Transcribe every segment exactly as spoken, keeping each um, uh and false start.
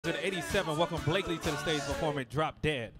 To the eighty-seven, welcome Blakely to the stage performing Drop Dead.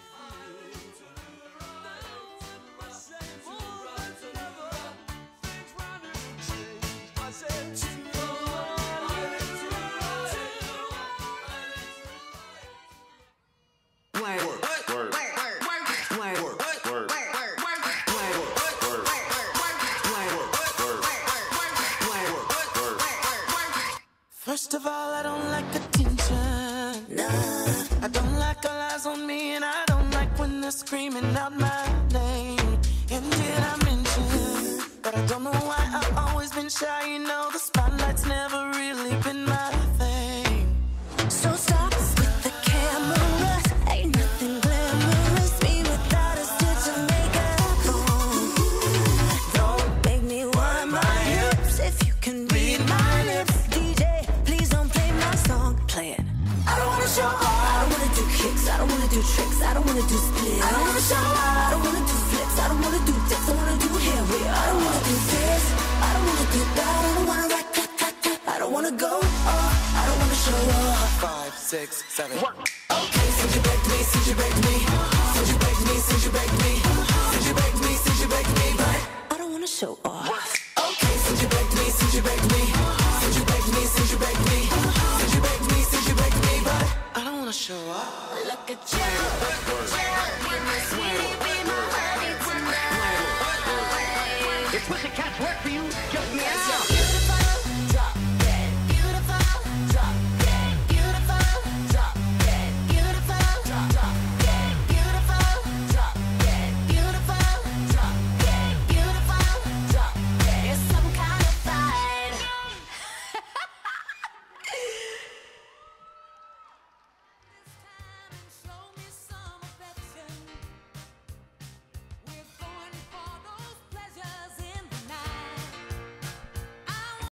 First of all, I don't like attention. Nah. I don't like all eyes on me, and I don't like when they're screaming out my name. And did I mention? But I don't know why I've always been shy. You know, the spotlight's never really been my thing. So stop with the cameras. Ain't nothing glamorous. Me without a stitch of makeup on. Don't make me wind my hips if you can read my lips. Play it. I don't wanna show off. I don't wanna do kicks. I don't wanna do tricks. I don't wanna do splits. I don't wanna show off. I don't wanna do flips. I don't wanna do dips. I wanna do hair whip. I don't wanna do this. I don't wanna do that. I don't wanna rock, cut, cut, cut. I don't wanna go off. I don't wanna show off. Five, six, seven. One. Okay, since you begged me, since you begged me, since you begged me, since you begged me, since you begged me, since you begged me, but I don't wanna show off. Okay, since you begged me, since you begged me, since you begged me, since you begged me, since you begged me, since you begged me, but I don't wanna show up. Look at you.